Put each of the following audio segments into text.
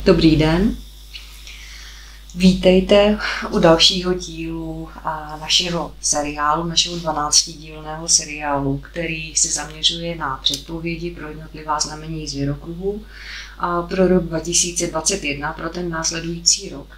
Dobrý den, vítejte u dalšího dílu našeho seriálu, našeho 12dílného seriálu, který se zaměřuje na předpovědi pro jednotlivá znamení zvěrokruhů pro rok 2021, pro ten následující rok.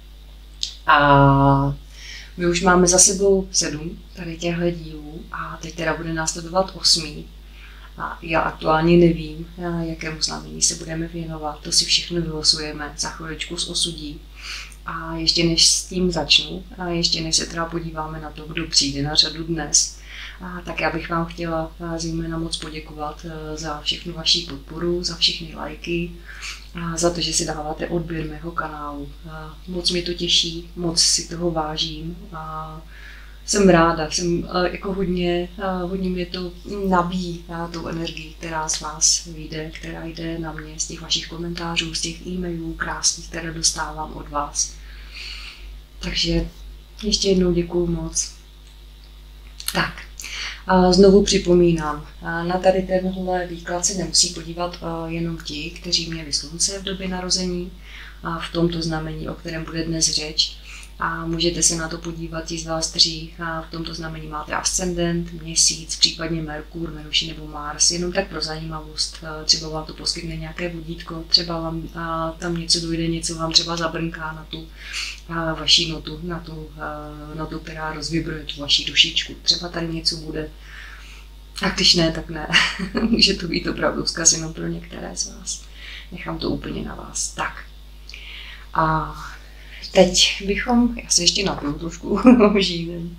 A my už máme za sebou 7 tady těchto dílů a teď teda bude následovat 8. A já aktuálně nevím, jakému znamení se budeme věnovat, to si všechno vylosujeme za chviličku z osudí. A ještě než s tím začnu, a ještě než se teda podíváme na to, kdo přijde na řadu dnes, tak já bych vám chtěla zejména moc poděkovat za všechnu vaši podporu, za všechny lajky, za to, že si dáváte odběr mého kanálu. Moc mě to těší, moc si toho vážím. Jsem ráda, jako hodně mě to nabíjí tou energii, která z vás vyjde, která jde na mě z těch vašich komentářů, z těch e-mailů krásných, které dostávám od vás. Takže ještě jednou děkuju moc. Tak, znovu připomínám, na tady tenhle výklad se nemusí podívat jenom ti, kteří měli slunce v době narození, v tomto znamení, o kterém bude dnes řeč. A můžete se na to podívat ti z vás, kteří v tomto znamení máte ascendent, měsíc, případně Merkur, Venuši nebo Mars, jenom tak pro zajímavost. Třeba vám to poskytne nějaké vodítko, třeba vám tam něco dojde, něco vám třeba zabrnká na tu vaši notu, na tu notu, která rozvibruje tu vaši dušičku. Třeba tady něco bude. A když ne, tak ne. Může to být opravdu vzkaz jenom pro některé z vás. Nechám to úplně na vás. Tak. A teď bychom, já se ještě napiju trošku žívím.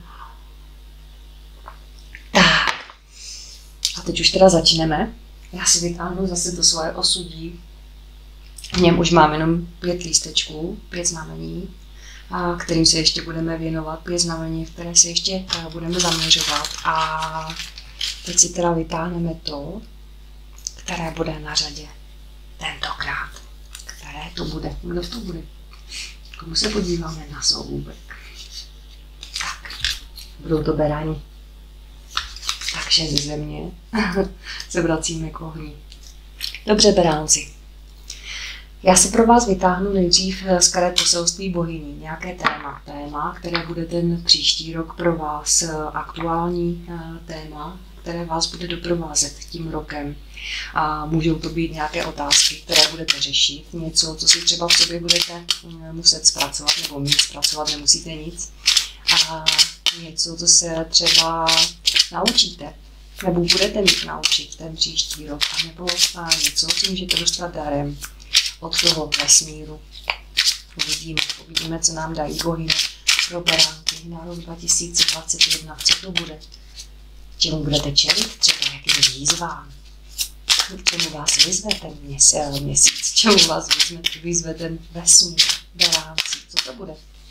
Tak. A teď už teda začneme. Já si vytáhnu zase to svoje osudí. V něm už mám jenom 5 lístečků, 5 znamení, kterým se ještě budeme věnovat, 5 znamení, které se ještě budeme zaměřovat. A teď si teda vytáhneme to, které bude na řadě tentokrát. Které to bude? Kdo to bude? Komu se podíváme na soubek? Tak, budou to berani. Takže ze země se vracíme k ohni. Dobře, beránci. Já si pro vás vytáhnu nejdřív z karet poselství bohyní nějaké téma, které bude ten příští rok pro vás aktuální téma, které vás bude doprovázet tím rokem. A můžou to být nějaké otázky, které budete řešit, něco, co si třeba v sobě budete muset zpracovat, nebo mít zpracovat, nemusíte nic. A něco, co se třeba naučíte, nebo budete mít naučit ten příští rok, nebo něco, co můžete dostat darem od toho vesmíru. Uvidíme, co nám dají bohyně pro beránky na rok 2021, co to bude. Čemu budete čelit, třeba jakým výzvám. K čemu vás vyzve ten měsíc, čemu vás vyzve ten vesmír, beránci, co to bude?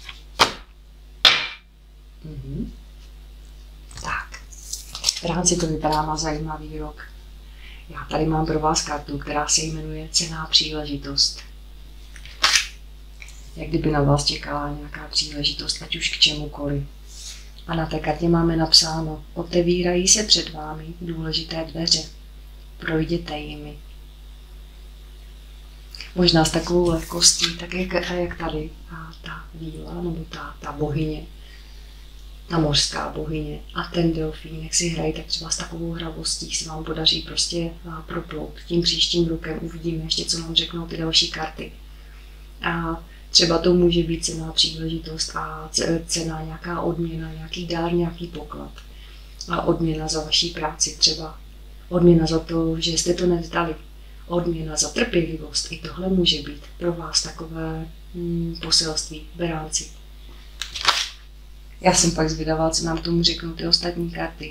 Tak, beránci, to vypadá na zajímavý rok. Já tady mám pro vás kartu, která se jmenuje Cenná příležitost. Jak kdyby na vás čekala nějaká příležitost, ať už k čemukoliv. A na té kartě máme napsáno: otevírají se před vámi důležité dveře. Projděte jimi. Možná s takovou lehkostí, tak jak tady ta víla, nebo ta bohyně, ta mořská bohyně a ten delfín, jak si hrají, tak třeba s takovou hravostí se vám podaří prostě proplout. Tím příštím rokem uvidíme ještě, co nám řeknou ty další karty. A třeba to může být cenná příležitost a cena nějaká odměna, nějaký dár, nějaký poklad. A odměna za vaší práci třeba. Odměna za to, že jste to nevzdali. Odměna za trpělivost. I tohle může být pro vás takové poselství, beránci. Já jsem pak zvědavá, co nám k tomu řeknou ty ostatní karty.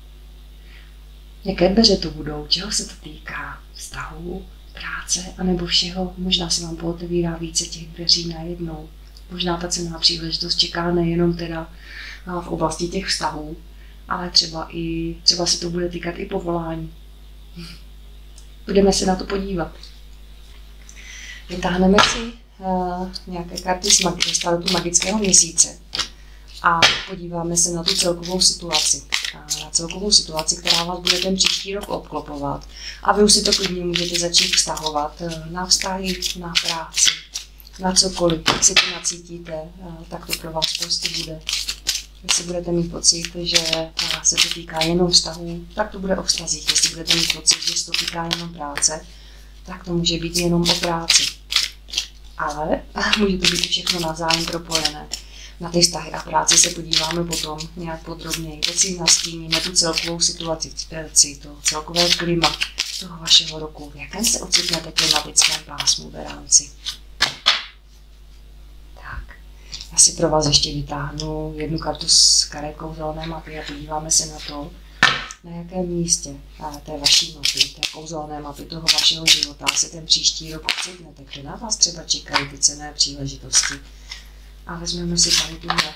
Jaké dveře to budou? Čeho se to týká? Vztahů, práce, anebo všeho? Možná se vám pootevírá více těch dveří najednou. Možná ta cenná příležitost čeká nejenom teda v oblasti těch vztahů, ale třeba se to bude týkat i povolání. Budeme se na to podívat. Vytáhneme si nějaké karty z tarotu magického měsíce a podíváme se na tu celkovou situaci. Na celkovou situaci, která vás bude ten příští rok obklopovat. A vy už si to klidně můžete začít vztahovat na vztahy, na práci, na cokoliv, jak si to nacítíte, tak to pro vás prostě bude. Jestli budete mít pocit, že se to týká jenom vztahů, tak to bude o vztazích. Jestli budete mít pocit, že se to týká jenom práce, tak to může být jenom o práci. Ale může to být všechno navzájem propojené. Na ty vztahy a práci se podíváme potom nějak podrobněji. Teď si nastíníme tu celkovou situaci, to celkové klima toho vašeho roku. V jakém se ocitnete klimatickém pásmu v rámci? Tak, já si pro vás ještě vytáhnu jednu kartu z karet kouzelné mapy a podíváme se na to, na jakém místě té vaší mapy, té kouzelné mapy toho vašeho života se ten příští rok ocitnete, kde na vás třeba čekají ty cenné příležitosti. A vezmeme si tady tuhle.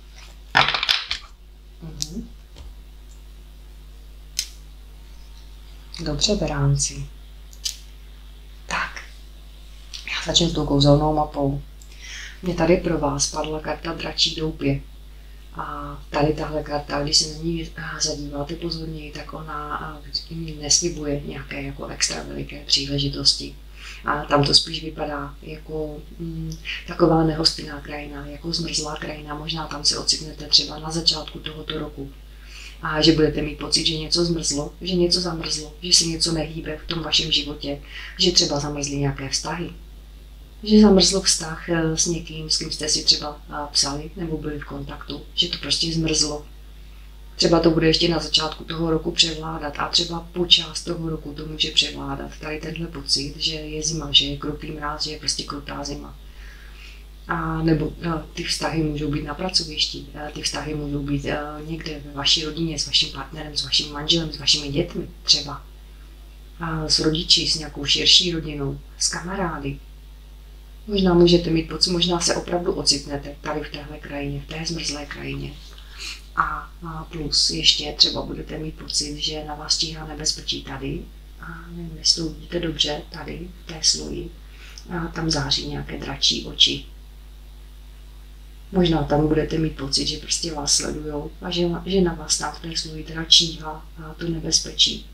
Dobře, beránci. Tak, já začnu s tou kouzelnou mapou. Mně tady pro vás padla karta dračí doupě. A tady tahle karta, když se na ní zadíváte pozorněji, tak ona neslibuje nějaké jako extra veliké příležitosti. A tam to spíš vypadá jako taková nehostinná krajina, jako zmrzlá krajina. Možná tam se ocitnete třeba na začátku tohoto roku. A že budete mít pocit, že něco zmrzlo, že něco zamrzlo, že se něco nehýbe v tom vašem životě, že třeba zamrzly nějaké vztahy. Že zamrzl vztah s někým, s kým jste si třeba psali nebo byli v kontaktu, že to prostě zmrzlo. Třeba to bude ještě na začátku toho roku převládat a třeba po část toho roku to může převládat. Tady tenhle pocit, že je zima, že je krutý mráz, že je prostě krutá zima. A nebo ty vztahy můžou být na pracovišti, ty vztahy můžou být někde ve vaší rodině, s vaším partnerem, s vaším manželem, s vašimi dětmi třeba. A s rodiči, s nějakou širší rodinou, s kamarády. Možná můžete mít pocit, možná se opravdu ocitnete tady v téhle krajině, v té zmrzlé krajině. A plus ještě třeba budete mít pocit, že na vás číhá nebezpečí tady. A nevím, jestli to vidíte dobře, tady v té sloji. A tam září nějaké dračí oči. Možná tam budete mít pocit, že prostě vás sledujou a že na vás tam v té sloji teda číhá to nebezpečí.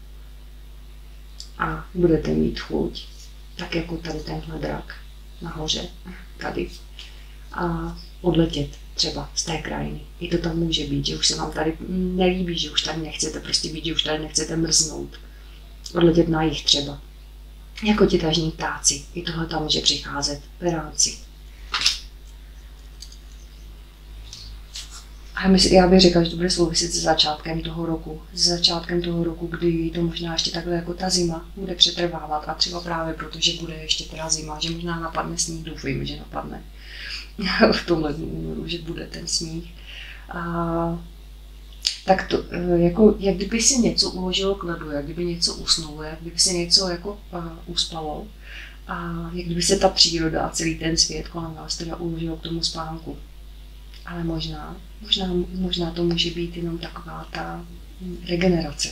A budete mít chuť, tak jako tady tenhle drak nahoře, tady. A odletět třeba z té krajiny. I to tam může být, že už se vám tady nelíbí, že už tady nechcete prostě být, že už tady nechcete mrznout. Odletět na jih třeba. Jako ti tažní ptáci. I tohle tam může přicházet v rámci. A já bych řekla, že to bude souviset se začátkem toho roku. S začátkem toho roku, kdy to možná ještě takhle jako ta zima bude přetrvávat. A třeba právě proto, že bude ještě teda zima, že možná napadne sníh, doufejme, že napadne. V tomhle únoru, že bude ten sníh. Tak to, jako, jak kdyby si něco uložilo k ledu, jak kdyby něco usnulo, jak kdyby se něco jako uspalo. A jak kdyby se ta příroda a celý ten svět kolem vás teda uložilo k tomu spánku. Ale možná to může být jenom taková ta regenerace.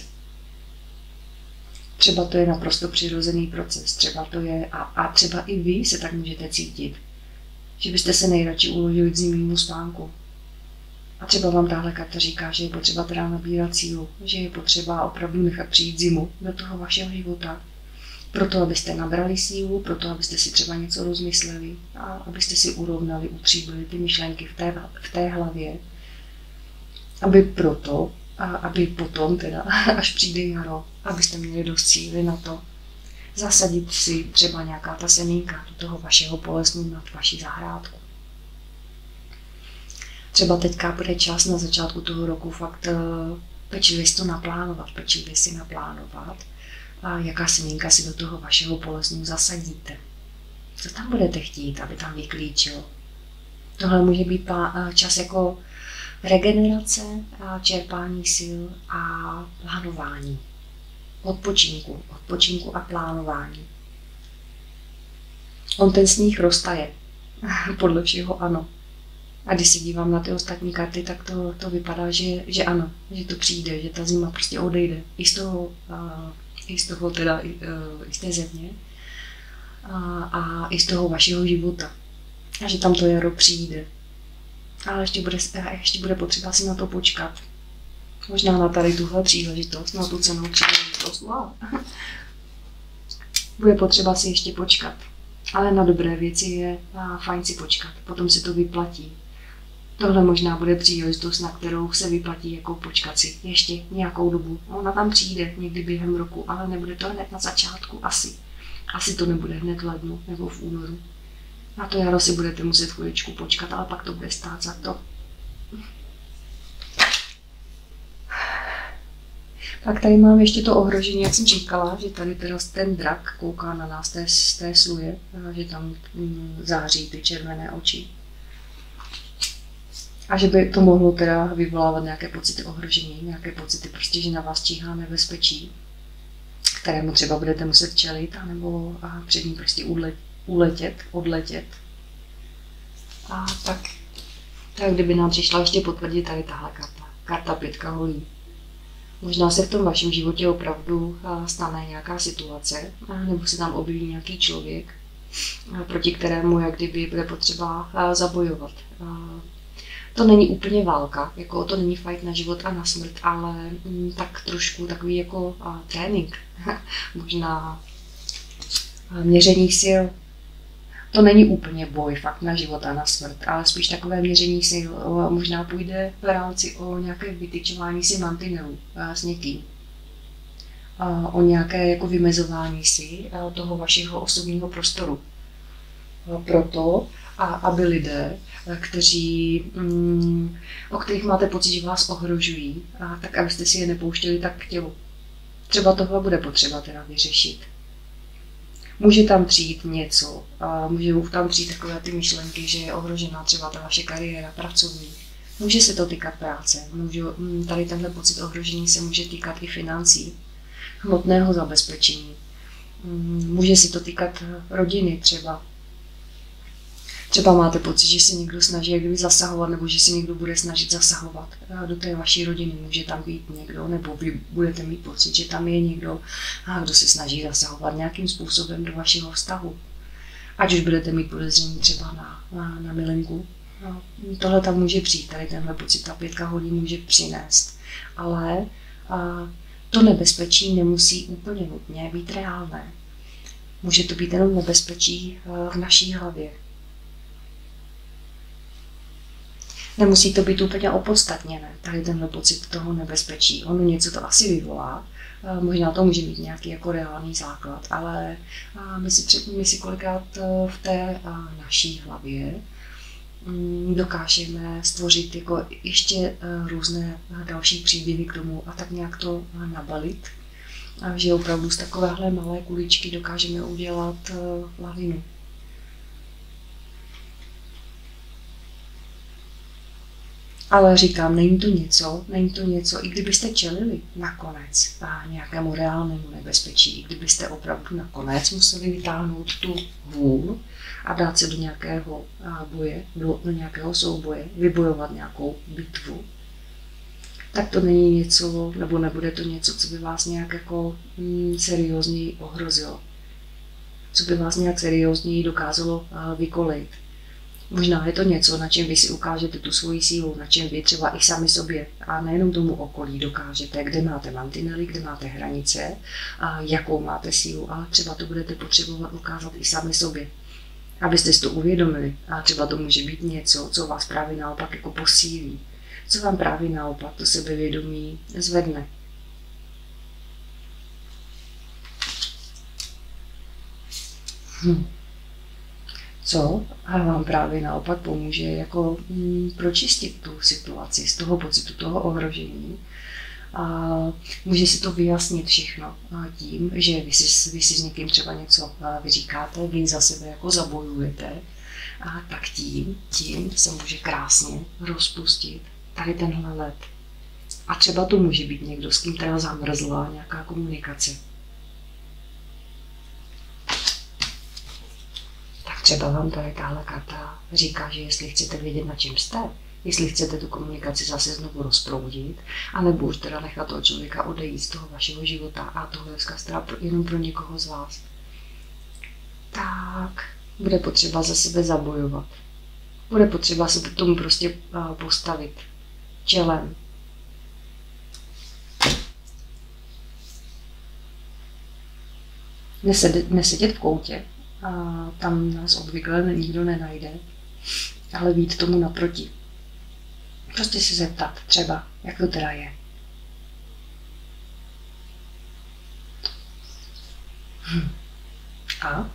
Třeba to je naprosto přirozený proces, třeba to je, a třeba i vy se tak můžete cítit, že byste se nejradši uložili k zimnímu spánku. A třeba vám tahle karta říká, že je potřeba teda nabírat sílu, že je potřeba opravdu nechat přijít zimu do toho vašeho života. Proto, abyste nabrali sílu, proto, abyste si třeba něco rozmysleli a abyste si urovnali, utříbili ty myšlenky v té hlavě. Aby potom, teda, až přijde jaro, abyste měli dost síly na to zasadit si třeba nějaká ta semínka do toho vašeho polesnu nad vaší zahrádku. Třeba teďka bude čas na začátku toho roku fakt pečlivě si naplánovat, a jaká semínka si do toho vašeho polesnu zasadíte. Co tam budete chtít, aby tam vyklíčilo. Tohle může být čas jako regenerace, čerpání sil a plánování. Odpočinku a plánování. On ten sníh roztaje, podle všeho ano. A když se dívám na ty ostatní karty, tak to vypadá, že ano, že to přijde, že ta zima prostě odejde. I z toho teda, i z té země a i z toho vašeho života. A že tam to jaro přijde. Ale ještě bude potřeba si na to počkat. Možná na tady tuhle příležitost, na tu cennou příležitost. Wow. Bude potřeba si ještě počkat. Ale na dobré věci je fajn si počkat, potom se to vyplatí. Tohle možná bude příležitost, na kterou se vyplatí jako počkat si ještě nějakou dobu. Ona tam přijde někdy během roku, ale nebude to hned na začátku asi. Asi to nebude hned v lednu nebo v únoru. Na to jaro si budete muset chviličku počkat, ale pak to bude stát za to. Pak tady mám ještě to ohrožení, jak jsem říkala, že tady teda ten drak kouká na nás z té sluje, že tam září ty červené oči. A že by to mohlo teda vyvolávat nějaké pocity ohrožení, nějaké pocity prostě, že na vás číhá nebezpečí, kterému třeba budete muset čelit, anebo před ním prostě odletět. A tak kdyby nám přišla ještě potvrdit tady tahle karta 5 holí. Možná se v tom vašem životě opravdu stane nějaká situace, nebo se tam objeví nějaký člověk, proti kterému jak kdyby bude potřeba zabojovat. To není úplně válka, jako to není fight na život a na smrt, ale tak trošku takový jako trénink, možná měření sil. To není úplně boj fakt na život a na smrt, ale spíš takové měření sil. Možná půjde v rámci o nějaké vytyčování si mantinelů s někým. O nějaké jako vymezování si toho vašeho osobního prostoru. Proto, aby lidé, o kterých máte pocit, že vás ohrožují, tak abyste si je nepouštěli tak k tělu. Třeba tohle bude potřeba teda vyřešit. Může tam přijít něco, může tam přijít takové ty myšlenky, že je ohrožená třeba ta vaše kariéra, pracovní. Může se to týkat práce, tady tenhle pocit ohrožení se může týkat i financí, hmotného zabezpečení. Může se to týkat rodiny třeba. Třeba máte pocit, že se někdo snaží jak kdyby zasahovat, nebo že se někdo bude snažit zasahovat do té vaší rodiny. Může tam být někdo, nebo vy budete mít pocit, že tam je někdo, kdo se snaží zasahovat nějakým způsobem do vašeho vztahu. Ať už budete mít podezření třeba na milinku. Tohle tam může přijít, tady tenhle pocit ta 5 holí může přinést. Ale to nebezpečí nemusí úplně nutně být reálné. Může to být jenom nebezpečí v naší hlavě. Nemusí to být úplně opodstatněné, tady tenhle pocit toho nebezpečí. Ono něco to asi vyvolá, možná to může mít nějaký jako reálný základ, ale my si kolikrát v té naší hlavě dokážeme stvořit jako ještě různé další příběhy k tomu a tak nějak to nabalit, že opravdu z takovéhle malé kuličky dokážeme udělat lavinu. Ale říkám, není to něco, i kdybyste čelili nakonec nějakému reálnému nebezpečí, i kdybyste opravdu nakonec museli vytáhnout tu hůl a dát se do nějakého boje, do nějakého souboje, vybojovat nějakou bitvu, tak to není něco, nebo nebude to něco, co by vás nějak jako seriózněji ohrozilo, co by vás nějak seriózněji dokázalo vykolejit. Možná je to něco, na čem vy si ukážete tu svoji sílu, na čem vy třeba i sami sobě a nejenom tomu okolí dokážete, kde máte mantinely, kde máte hranice, a jakou máte sílu, ale třeba to budete potřebovat ukázat i sami sobě, abyste si to uvědomili. A třeba to může být něco, co vás právě naopak jako posílí, co vám právě naopak to sebevědomí zvedne. Co vám právě naopak pomůže jako pročistit tu situaci z toho pocitu toho ohrožení. A může si to vyjasnit všechno tím, že vy si s někým třeba něco vyříkáte, vy za sebe jako zabojujete, a tak tím se může krásně rozpustit tady tenhle led. A třeba to může být někdo, s kým teda zamrzla nějaká komunikace. Třeba vám tady tahle karta říká, že jestli chcete vědět, na čem jste, jestli chcete tu komunikaci zase znovu rozproudit, anebo už teda nechat toho člověka odejít z toho vašeho života a tohle je vzkaz teda jenom pro někoho z vás, tak bude potřeba za sebe zabojovat. Bude potřeba se tomu prostě postavit čelem. Nesedět v koutě, a tam nás obvykle nikdo nenajde, ale vyjít tomu naproti. Prostě se zeptat třeba, jak to teda je. A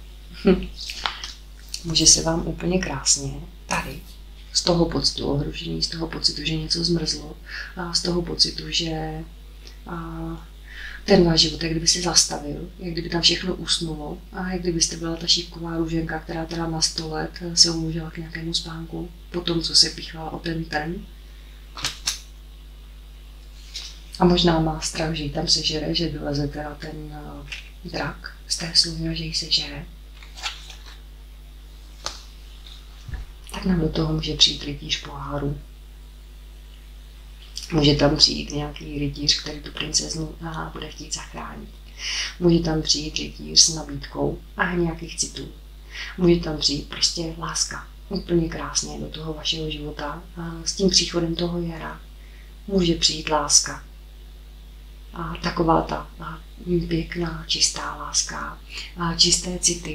může se vám úplně krásně tady z toho pocitu ohrožení, z toho pocitu, že něco zmrzlo, a z toho pocitu, že ten váš život, jak kdyby se zastavil, jak kdyby tam všechno usnulo a jak kdybyste byla ta šípková růženka, která teda na 100 let se uložila k nějakému spánku po tom, co se píchla o ten trn. A možná má strach, že ji tam sežere, že vyleze teda ten drak z té sluny a že ji sežere. Tak nám do toho může přijít rytíř pohárů. Může tam přijít nějaký rytíř, který tu princeznu bude chtít zachránit. Může tam přijít rytíř s nabídkou a nějakých citů. Může tam přijít prostě láska. Úplně krásně do toho vašeho života. A s tím příchodem toho jara může přijít láska. A taková ta pěkná, čistá láska, a čisté city.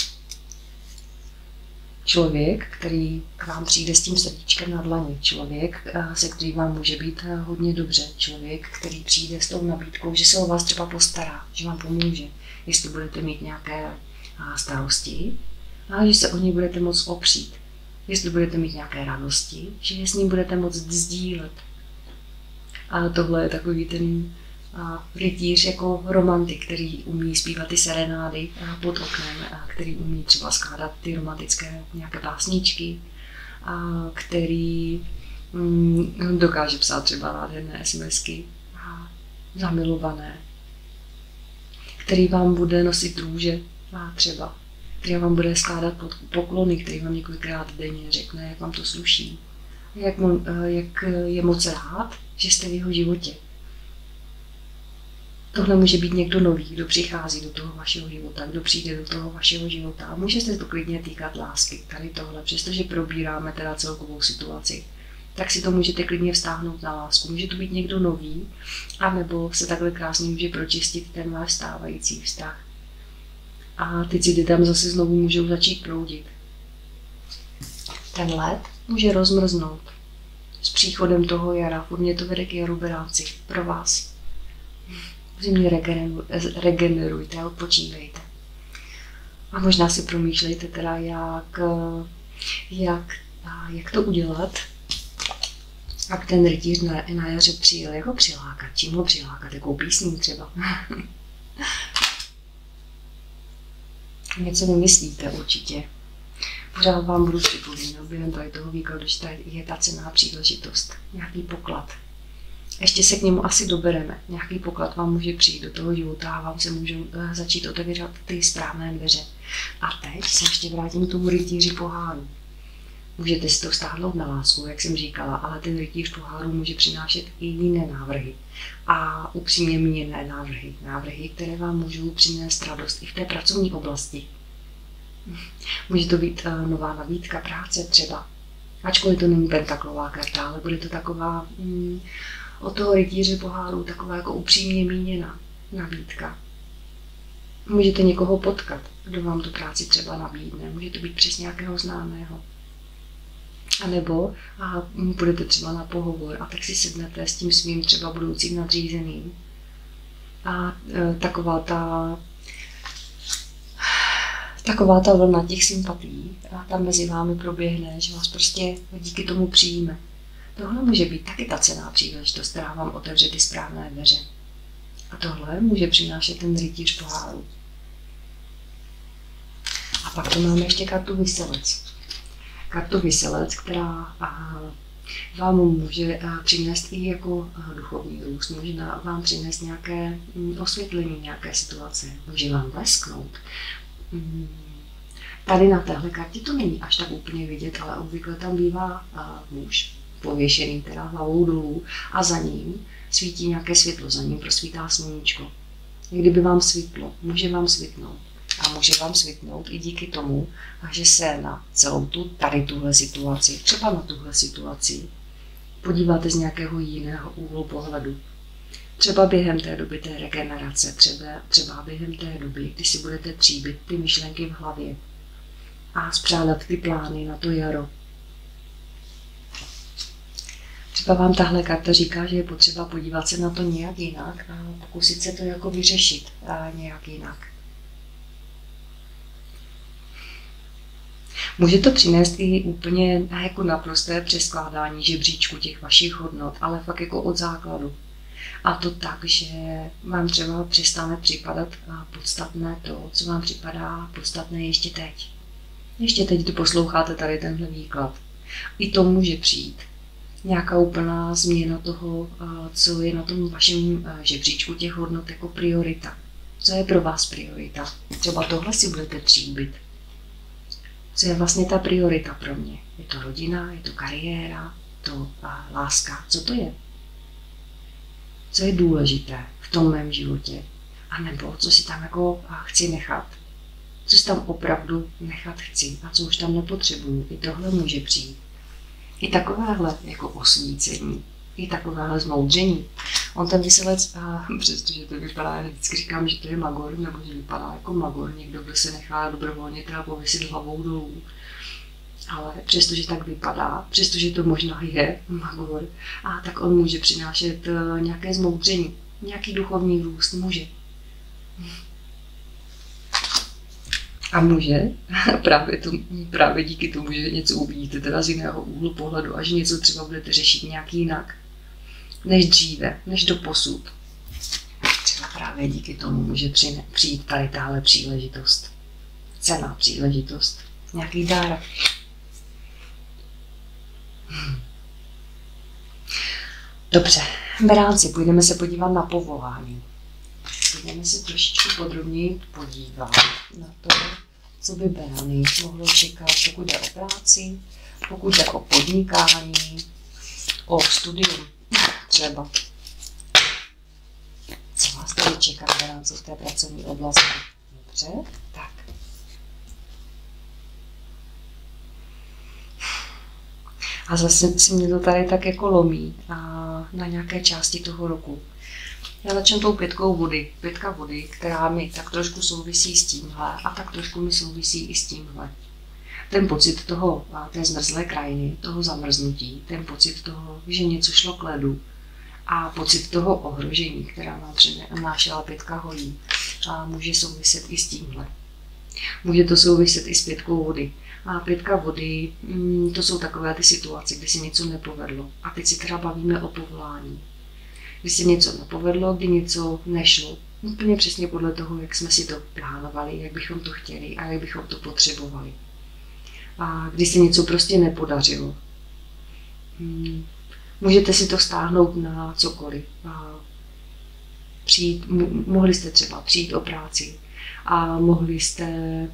Člověk, který k vám přijde s tím srdíčkem na dlani, člověk, se kterým vám může být hodně dobře, člověk, který přijde s tou nabídkou, že se o vás třeba postará, že vám pomůže, jestli budete mít nějaké starosti, a že se o něj budete moct opřít, jestli budete mít nějaké radosti, že s ním budete moct sdílet. A tohle je takový ten rytíř jako romantik, který umí zpívat ty serenády pod oknem, který umí třeba skládat ty romantické nějaké básničky, který dokáže psát třeba nádherné SMSky zamilované, který vám bude nosit růže třeba, který vám bude skládat poklony, který vám několikrát denně řekne, jak vám to sluší, jak je moc rád, že jste v jeho životě. Tohle může být někdo nový, kdo přichází do toho vašeho života, kdo přijde do toho vašeho života. A může se to klidně týkat lásky, tady tohle, přestože probíráme teda celkovou situaci. Tak si to můžete klidně vztáhnout na lásku. Může to být někdo nový, anebo se takhle krásně může pročistit ten váš stávající vztah. A ty city tam zase znovu můžou začít proudit. Ten led může rozmrznout s příchodem toho jara. Furt mě to vede k jaru, beráci, pro vás. V zimě regenerujte a odpočívejte. A možná si promýšlejte teda, jak to udělat, jak ten rytíř na jaře přijel, jak ho přilákat, čím ho přilákat, jakou písní třeba. Něco vymyslíte určitě. Pořád vám budu připomínat během tady toho výkladu, že tady je ta cenná příležitost, nějaký poklad. Ještě se k němu asi dobereme. Nějaký poklad vám může přijít do toho života a vám se můžou začít otevírat ty správné dveře. A teď se ještě vrátím k tomu rytíři poháru. Můžete si to vztáhnout na lásku, jak jsem říkala, ale ten rytíř poháru může přinášet i jiné návrhy. A upřímně míněné návrhy. Návrhy, které vám můžou přinést radost i v té pracovní oblasti. Může to být nová nabídka práce třeba. Ačkoliv to není pentaklová karta, ale bude to taková od toho rytíře poháru taková jako upřímně míněná nabídka. Můžete někoho potkat, kdo vám tu práci třeba nabídne. Může to být přes nějakého známého. A nebo budete třeba na pohovor a tak si sednete s tím svým třeba budoucím nadřízeným. A taková ta vlna těch sympatií a tam mezi vámi proběhne, že vás prostě díky tomu přijme. Tohle může být taky ta cenná příležitost, která vám otevře ty správné dveře. A tohle může přinášet ten rytíř poháru. A pak tu máme ještě kartu Vyselec. Kartu Vyselec, která vám může přinést i jako duchovní růst, může vám přinést nějaké osvětlení, nějaké situace, může vám lesknout. Tady na téhle kartě to není až tak úplně vidět, ale obvykle tam bývá muž, pověšený teda hlavou dolů a za ním svítí nějaké světlo, za ním prosvítá sluníčko. Kdyby vám svitlo, může vám svitnout. A může vám svitnout i díky tomu, že se na celou tuhle situaci, třeba na tuhle situaci, podíváte z nějakého jiného úhlu pohledu. Třeba během té doby té regenerace, třeba během té doby, kdy si budete tříbit ty myšlenky v hlavě a spřádat ty plány na to jaro. Třeba vám tahle karta říká, že je potřeba podívat se na to nějak jinak a pokusit se to jako vyřešit nějak jinak. Může to přinést i úplně jako naprosté přeskládání žebříčku těch vašich hodnot, ale fakt jako od základu. A to tak, že vám třeba přestane připadat podstatné to, co vám připadá podstatné ještě teď. Ještě teď, kdy posloucháte tady tenhle výklad. I to může přijít. Nějaká úplná změna toho, co je na tom vašem žebříčku těch hodnot jako priorita. Co je pro vás priorita? Třeba tohle si budete tříbit. Co je vlastně ta priorita pro mě? Je to rodina, je to kariéra, to láska? Co to je? Co je důležité v tom mém životě? A nebo co si tam jako chci nechat? Co si tam opravdu nechat chci a co už tam nepotřebuju? I tohle může přijít. I takovéhle jako osvícení, i takovéhle zmoudření. On ten vyselec, přestože to vypadá, já vždycky říkám, že to je magor, nebo že vypadá jako magor, někdo, kdo se nechá dobrovolně teda pověsit hlavou dolů. Ale přestože tak vypadá, přestože to možná je magor, tak on může přinášet nějaké zmoudření, nějaký duchovní růst, může. A může, právě díky tomu, že něco uvidíte teda z jiného úhlu pohledu a že něco třeba budete řešit nějak jinak, než dříve, než doposud. Třeba právě díky tomu může přijít tady tahle příležitost. Cenná příležitost. Nějaký dár. Dobře, beránci, půjdeme se podívat na povolání. Půjdeme se trošičku podrobněji podívat na to, co by berány mohlo čekat, pokud jde o práci, pokud jde o podnikání, o studium třeba. Co vás tady čeká, beránci, v té pracovní oblasti? Dobře, tak. A zase si mě to tady tak jako lomí na nějaké části toho roku. Já začnu tou pětkou vody. Pětka vody, která mi tak trošku souvisí s tímhle a tak trošku mi souvisí i s tímhle. Ten pocit toho, té zmrzlé krajiny, toho zamrznutí, ten pocit toho, že něco šlo k ledu a pocit toho ohrožení, která nám přinášela pětka holí, může souviset i s tímhle. Může to souviset i s pětkou vody. A pětka vody, to jsou takové ty situace, kdy se něco nepovedlo. A teď si teda bavíme o povolání. Kdy se něco nepovedlo, kdy něco nešlo. Úplně přesně podle toho, jak jsme si to plánovali, jak bychom to chtěli a jak bychom to potřebovali. A kdy se něco prostě nepodařilo. Můžete si to stáhnout na cokoliv. Mohli jste třeba přijít o práci a mohli jste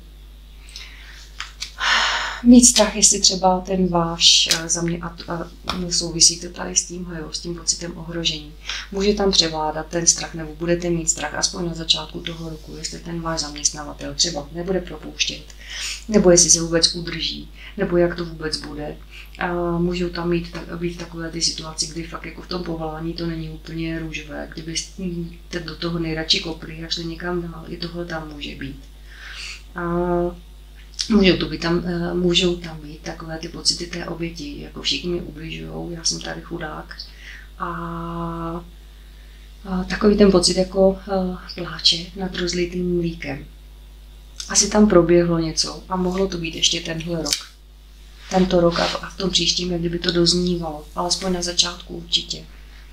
mít strach, jestli třeba ten váš souvisí to tady s tím, s tím pocitem ohrožení. Může tam převládat ten strach, nebo budete mít strach aspoň na začátku toho roku, jestli ten váš zaměstnavatel třeba nebude propouštět, nebo jestli se vůbec udrží, nebo jak to vůbec bude. A můžou tam být takové ty situace, kdy fakt jako v tom povolání to není úplně růžové, kdybyste do toho nejradši kopli a šli někam dál, i tohle tam může být. Můžou tam být takové ty pocity té oběti, jako všichni mi ubližujou, já jsem tady chudák. A takový ten pocit jako pláče nad rozlitým mlíkem. Asi tam proběhlo něco a mohlo to být ještě tenhle rok. Tento rok a v tom příštím, jak kdyby to doznívalo, alespoň na začátku určitě.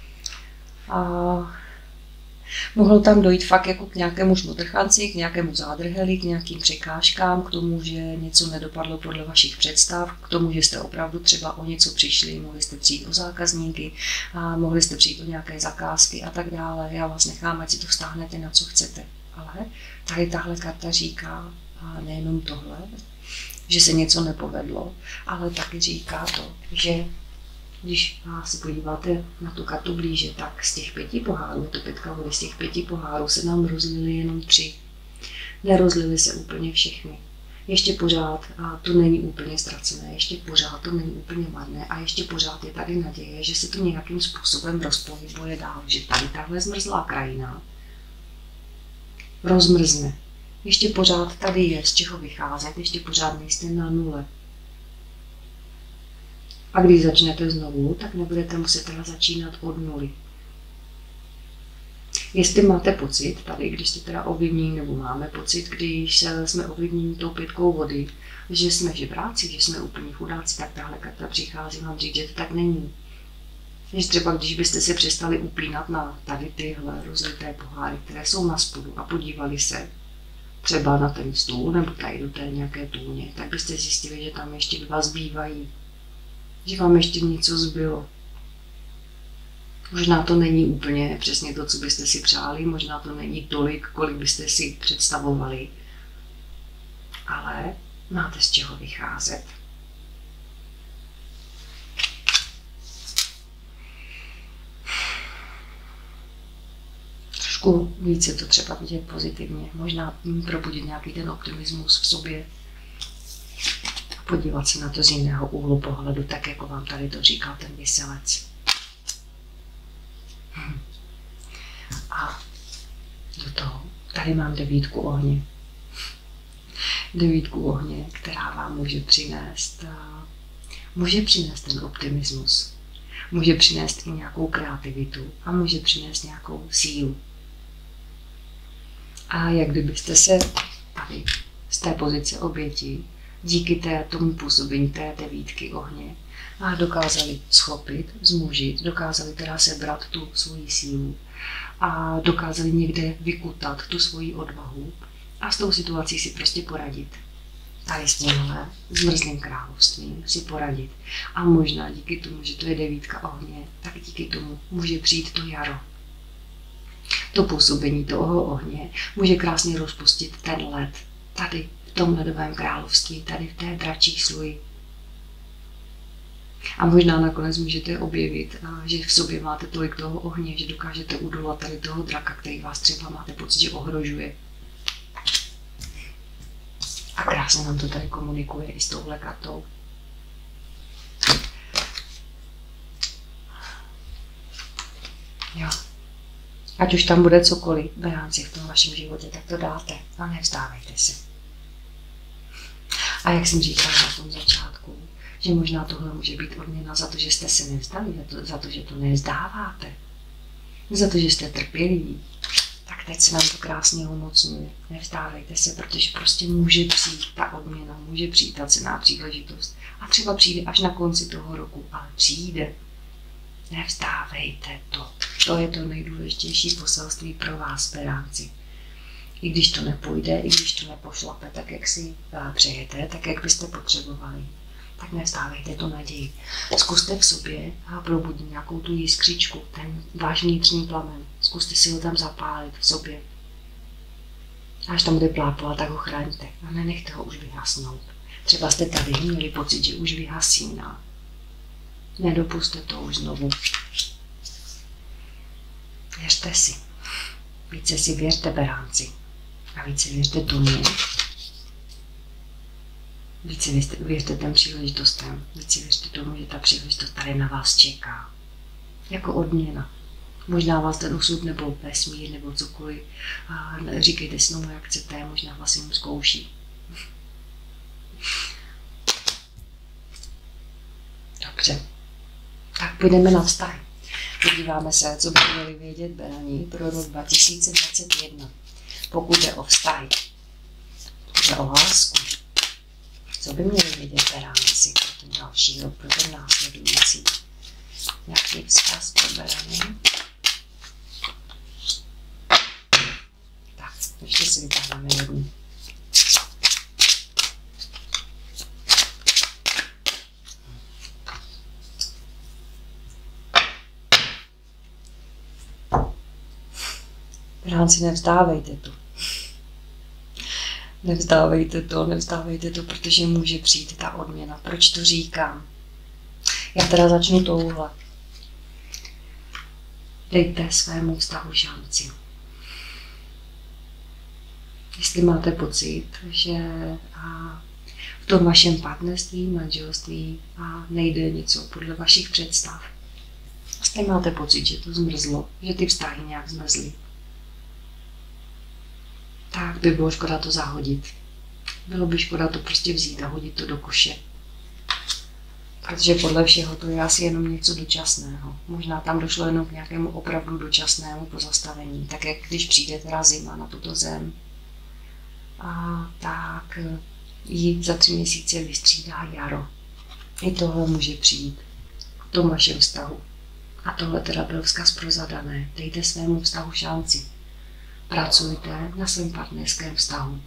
Mohlo tam dojít fakt jako k nějakému šmotrchanci, k nějakému zádrheli, k nějakým překážkám, k tomu, že něco nedopadlo podle vašich představ, k tomu, že jste opravdu třeba o něco přišli, mohli jste přijít o zákazníky, a mohli jste přijít o nějaké zakázky a tak dále. Já vás nechám, ať si to vztáhnete na co chcete. Ale tady tahle karta říká nejenom tohle, že se něco nepovedlo, ale taky říká to, že když se podíváte na tu kartu blíže, tak z těch 5 pohárů, to pětka vody, z těch 5 pohárů se nám rozlily jenom 3. Nerozlily se úplně všechny. ještě pořád to není úplně ztracené, ještě pořád to není úplně marné a ještě pořád je tady naděje, že se to nějakým způsobem rozpohybuje dál, že tady tahle zmrzlá krajina rozmrzne. Ještě pořád tady je z čeho vycházet, ještě pořád nejste na nule. A když začnete znovu, tak nebudete muset teda začínat od nuly. Jestli máte pocit, tady, když jste teda ovlivnění, nebo máme pocit, když jsme ovlivnění tou 5 vody, že jsme žebráci, že jsme úplně chudáci, tak tahle karta přichází vám říct, že to tak není. Že třeba když byste se přestali upínat na tady tyhle rozlité poháry, které jsou na spodu a podívali se třeba na ten stůl nebo tady do té nějaké tůně, tak byste zjistili, že tam ještě 2 zbývají. Že vám ještě něco zbylo. Možná to není úplně přesně to, co byste si přáli, možná to není tolik, kolik byste si představovali, ale máte z čeho vycházet. Trošku více to třeba vidět pozitivně, možná probudit nějaký ten optimismus v sobě a podívat se na to z jiného úhlu pohledu, tak jako vám tady to říkal ten Vyselec. A do toho tady mám 9 ohně. 9 ohně, která vám může přinést ten optimismus. Může přinést i nějakou kreativitu a může přinést nějakou sílu. A jak kdybyste se tady z té pozice oběti díky tomu působení té 9 ohně a dokázali schopit, zmužit, dokázali teda sebrat tu svoji sílu a dokázali někde vykutat tu svoji odvahu a s tou situací si prostě poradit. Tady s tímhle zmrzlým královstvím si poradit. A možná díky tomu, že to je 9 ohně, tak díky tomu může přijít to jaro. To působení toho ohně může krásně rozpustit ten led tady v tom ledovém království, tady v té dračí sluji. A možná nakonec můžete objevit, že v sobě máte tolik toho ohně, že dokážete udolat tady toho draka, který vás třeba máte pocit, že ohrožuje. A krásně nám to tady komunikuje i s touhle kartou. Jo. Ať už tam bude cokoliv, beránci v tom vašem životě, tak to dáte a nevzdávejte se. A jak jsem říkala na tom začátku, že možná tohle může být odměna za to, že jste se nevzdali, za to, že to nevzdáváte, za to, že jste trpěliví. Tak teď se nám to krásně umocňuje. Nevzdávejte se, protože prostě může přijít ta odměna, může přijít ta cenná příležitost. A třeba přijde až na konci toho roku, ale přijde. Nevzdávejte to. To je to nejdůležitější poselství pro vás, beránci. I když to nepůjde, i když to nepošlape tak, jak si přejete, tak, jak byste potřebovali, tak nevzdávejte to naději. Zkuste v sobě a probudit nějakou tu jiskřičku, ten váš vnitřní plamen. Zkuste si ho tam zapálit v sobě. Až tam bude plápovat, tak ho chraňte a nenechte ho už vyhasnout. Třeba jste tady měli pocit, že už vyhasíná. Nedopuste to už znovu. Věřte si. Více si věřte, beránci. A více věřte tomu. Více věřte těm příležitostem. Více věřte tomu, že ta příležitost tady na vás čeká. Jako odměna. Možná vás ten osud nebo vesmír nebo cokoliv. A říkejte si tomu, jak chcete, možná vás jenom zkouší. Dobře. Tak půjdeme na vztahy. Podíváme se, co by měli vědět berani pro rok 2021. Pokud jde o vztahy, pokud jde o lásku, co by měli vědět beránci pro ten další rok, pro ten následující. Jaký vzkaz pro berany? Tak, ještě si vytáhneme jednu. Beránci, nevzdávejte to. Nevzdávejte to, protože může přijít ta odměna. Proč to říkám? Já teda začnu touhle. Dejte svému vztahu šanci. Jestli máte pocit, že v tom vašem partnerství, manželství nejde něco podle vašich představ. Jestli máte pocit, že to zmrzlo, že ty vztahy nějak zmrzly, tak by bylo škoda to zahodit. Bylo by škoda to prostě vzít a hodit to do koše. Protože podle všeho to je asi jenom něco dočasného. Možná tam došlo jenom k nějakému opravdu dočasnému pozastavení. Tak jak když přijde teda zima na tuto zem, tak ji za 3 měsíce vystřídá jaro. I tohle může přijít v tom vašem vztahu. A tohle teda byl vzkaz pro zadané. Dejte svému vztahu šanci. Pracujte na svém partnerském vztahu.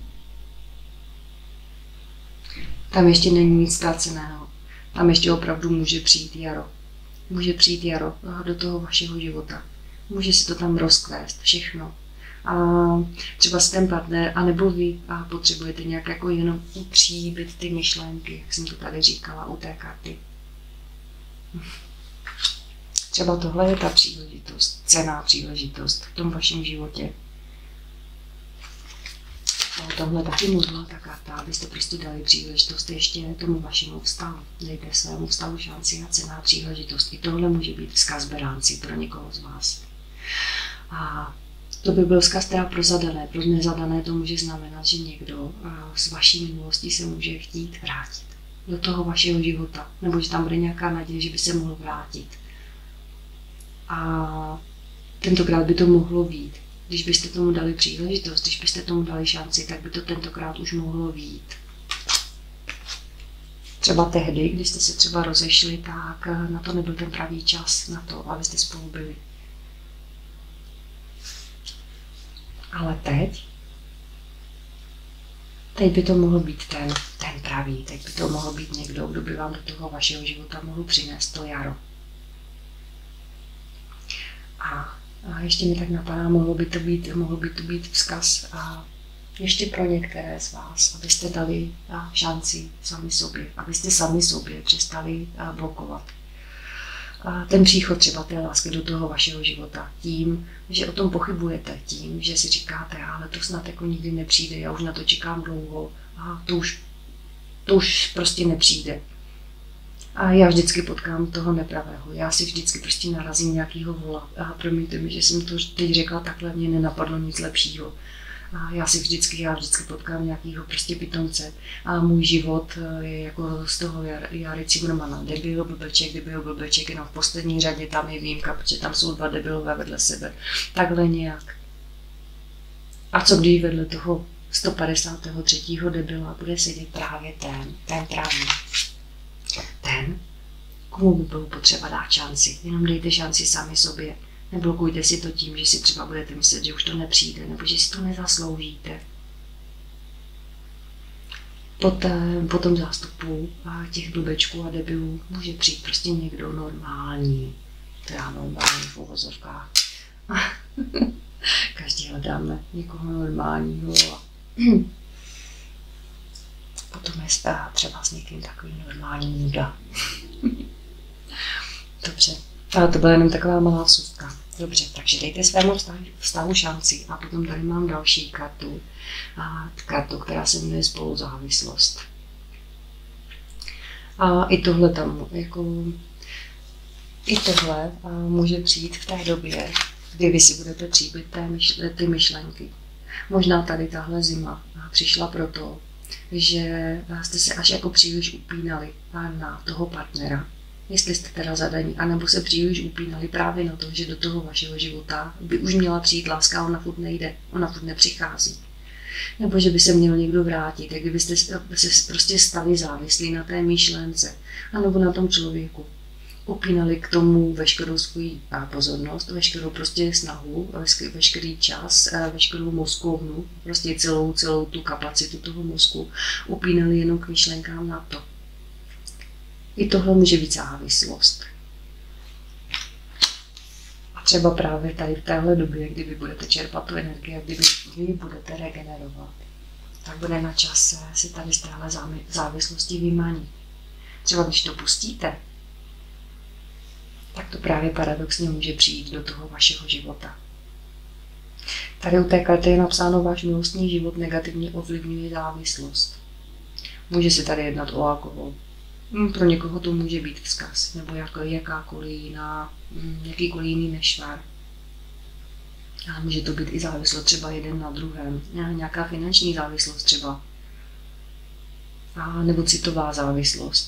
Tam ještě není nic ztraceného. Tam ještě opravdu může přijít jaro. Může přijít jaro do toho vašeho života. Může se to tam rozkvést, všechno. A třeba s ten partner, anebo vy potřebujete nějak jako jenom utříbit ty myšlenky, jak jsem to tady říkala u té karty. Třeba tohle je ta příležitost, cenná příležitost v tom vašem životě. O tomhle taky mluvila ta karta, abyste prostě dali příležitost ještě tomu vašemu vztahu. Dejte svému vztahu šanci a cenná příležitost. I tohle může být vzkaz beránci pro někoho z vás. A to by byl vzkaz teda pro zadané. Pro nezadané to může znamenat, že někdo z vaší minulosti se může chtít vrátit do toho vašeho života. Nebo že tam bude nějaká naděje, že by se mohl vrátit. A tentokrát by to mohlo být. Když byste tomu dali příležitost, když byste tomu dali šanci, tak by to tentokrát už mohlo vyjít. Třeba tehdy, když jste se třeba rozešli, tak na to nebyl ten pravý čas na to, abyste spolu byli. Ale teď by to mohl být ten pravý, teď by to mohl být někdo, kdo by vám do toho vašeho života mohl přinést to jaro. A ještě mi tak napadá, mohl by to být vzkaz a ještě pro některé z vás, abyste dali šanci sami sobě, abyste sami sobě přestali blokovat ten příchod třeba té lásky do toho vašeho života tím, že o tom pochybujete, tím, že si říkáte, ale to snad jako nikdy nepřijde, já už na to čekám dlouho a to už prostě nepřijde. A já vždycky potkám toho nepravého. Já si vždycky prostě narazím nějakýho vola. A promiňte mi, že jsem to teď řekla takhle, mě nenapadlo nic lepšího. A já vždycky potkám nějakýho prostě pitomce. A můj život je jako z toho Jary Cimrmana. Debil, blbeček, jenom v poslední řadě tam je výjimka, protože tam jsou 2 debilové vedle sebe. Takhle nějak. A co když vedle toho 153. debila bude sedět právě ten právě. Ten, komu by bylo potřeba dát šanci. Jenom dejte šanci sami sobě. Neblokujte si to tím, že si třeba budete myslet, že už to nepřijde, nebo že si to nezasloužíte. Po tom zástupu těch blbečků a debilů může přijít prostě někdo normální. Teda normální v uvozovkách. Každý hledáme někoho normálního. Potom je třeba s někým takový normální nuda. Dobře, ale to byla jenom taková malá vsuvka. Dobře, takže dejte svému vztahu šanci a potom tady mám další kartu. Kartu, která se jmenuje spoluzávislost. A i tohle tam, i tohle může přijít v té době, kdy vy si budete tříbit ty myšlenky. Možná tady tahle zima přišla proto, že jste se až jako příliš upínali na toho partnera, jestli jste teda zadaní, anebo se příliš upínali právě na to, že do toho vašeho života by už měla přijít láska a ona furt nejde, ona furt nepřichází. Nebo že by se měl někdo vrátit, jak kdybyste se prostě stali závislí na té myšlence, anebo na tom člověku. Upínali k tomu veškerou svou pozornost, veškerou prostě snahu, veškerý čas, veškerou mozkovnu, prostě celou tu kapacitu toho mozku, upínali jenom k myšlenkám na to. I tohle může být závislost. A třeba právě tady v téhle době, kdy vy budete čerpat tu energii, kdyby vy budete regenerovat, tak bude na čase si tady z téhle závislosti vymanit. Třeba když to pustíte, tak to právě paradoxně může přijít do toho vašeho života. Tady u té karty je napsáno, váš milostný život negativně ovlivňuje závislost. Může se tady jednat o alkohol. Pro někoho to může být vzkaz, nebo jakýkoliv jiný nešvar. A může to být i závislost třeba jeden na druhém, nějaká finanční závislost třeba, nebo citová závislost.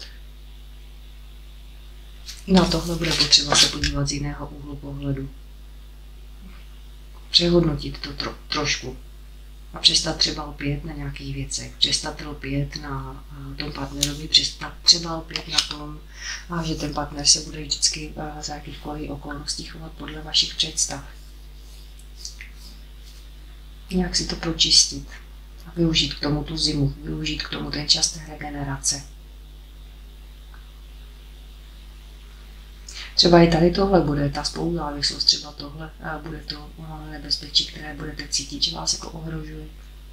I na tohle bude potřeba se podívat z jiného úhlu pohledu. Přehodnotit to trošku a přestat třeba lpět na nějakých věcech, přestat lpět na tom partnerovi, přestat třeba lpět na tom, že ten partner se bude vždycky za jakýchkoliv okolností chovat podle vašich představ. Nějak si to pročistit a využít k tomu tu zimu, využít k tomu ten čas té regenerace. Třeba i tady tohle bude ta spoluzávislost, třeba tohle bude to nebezpečí, které budete cítit, že vás jako ohrožuje.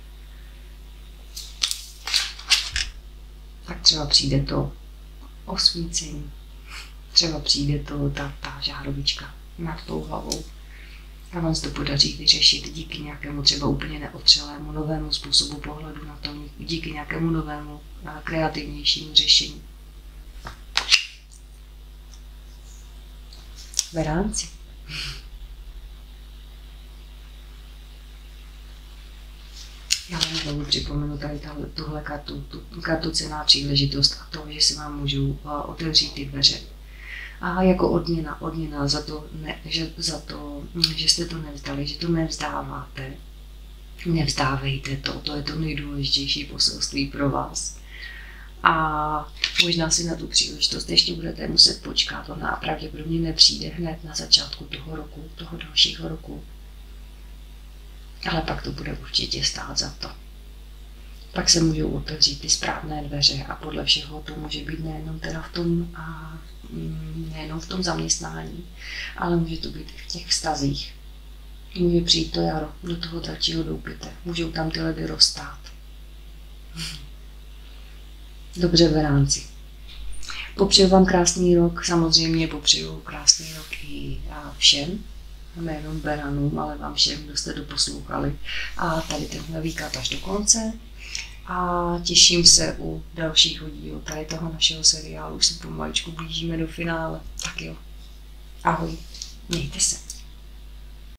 Tak třeba přijde to osvícení, třeba přijde to ta žárovička nad tou hlavou. A vám se to podaří vyřešit díky nějakému třeba úplně neotřelému novému způsobu pohledu na to, díky nějakému novému kreativnějšímu řešení. Beránci. Já vám znovu připomenu tady tuhle kartu cenná příležitost a to, že si vám můžu otevřít ty dveře. A jako odměna za to, že jste to nevzdali, že to nevzdáváte. Nevzdávejte to, to je to nejdůležitější poselství pro vás. A možná si na tu příležitost ještě budete muset počkat, ona pravděpodobně nepřijde hned na začátku toho dalšího roku. Ale pak to bude určitě stát za to. Pak se můžou otevřít ty správné dveře a podle všeho to může být nejenom v tom zaměstnání, ale může to být i v těch vztazích. Může přijít to jaro, do toho dračího doupěte, můžou tam ty ledy roztát. Dobře, beránci. Popřeju vám krásný rok, samozřejmě popřeju krásný rok i všem, nejenom beranům, ale vám všem, kdo jste doposlouchali. A tady tenhle výklad až do konce. A těším se u dalšího dílu tady toho našeho seriálu. Už se pomaličku blížíme do finále. Tak jo. Ahoj. Mějte se.